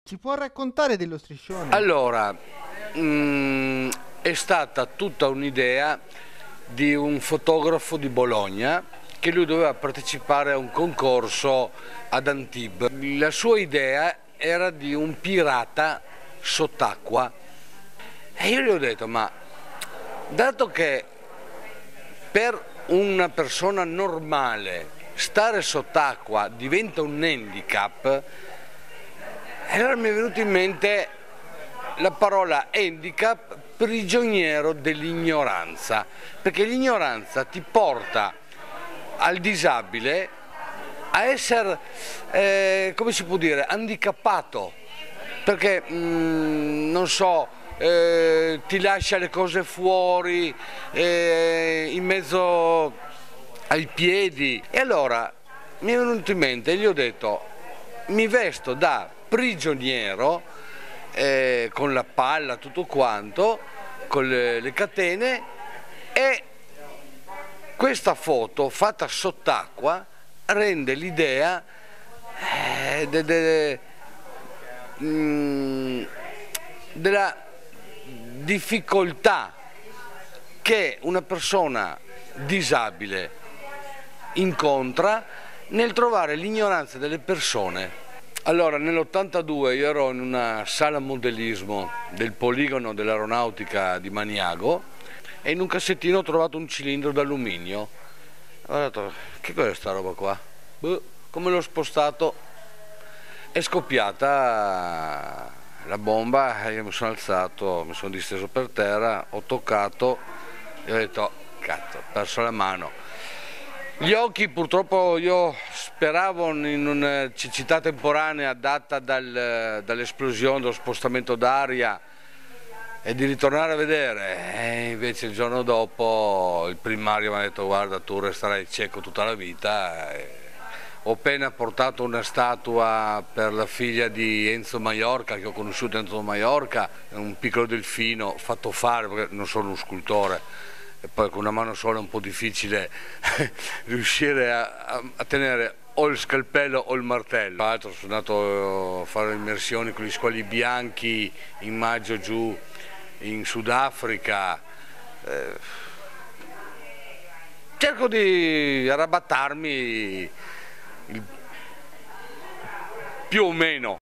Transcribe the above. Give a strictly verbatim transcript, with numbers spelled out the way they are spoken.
Ci può raccontare dello striscione? Allora, mm, è stata tutta un'idea di un fotografo di Bologna che lui doveva partecipare a un concorso ad Antibes. La sua idea era di un pirata sott'acqua e io gli ho detto, ma dato che per una persona normale stare sott'acqua diventa un handicap, allora mi è venuto in mente la parola handicap, prigioniero dell'ignoranza, perché l'ignoranza ti porta al disabile a essere, eh, come si può dire, handicappato, perché mh, non so, eh, ti lascia le cose fuori, eh, in mezzo ai piedi, e allora mi è venuto in mente e gli ho detto, mi vesto da prigioniero, eh, con la palla, tutto quanto, con le, le catene, e questa foto fatta sott'acqua rende l'idea eh, de, de, mm, della difficoltà che una persona disabile incontra nel trovare l'ignoranza delle persone. Allora, nell'ottantadue io ero in una sala modellismo del poligono dell'aeronautica di Maniago e in un cassettino ho trovato un cilindro d'alluminio. Ho detto, che cos'è sta roba qua? Boh, come l'ho spostato è scoppiata la bomba, io mi sono alzato, mi sono disteso per terra, ho toccato e ho detto, cazzo, ho perso la mano. Gli occhi purtroppo io speravo in una cecità temporanea data dal, dall'esplosione, dallo spostamento d'aria e di ritornare a vedere, e invece il giorno dopo il primario mi ha detto guarda, tu resterai cieco tutta la vita. E ho appena portato una statua per la figlia di Enzo Maiorca, che ho conosciuto Enzo Maiorca, un piccolo delfino fatto fare perché non sono un scultore. E poi con una mano sola è un po' difficile riuscire a, a, a tenere o il scalpello o il martello. Tra l'altro sono andato a fare immersioni con gli squali bianchi in maggio giù in Sudafrica. Eh, cerco di arrabattarmi il, più o meno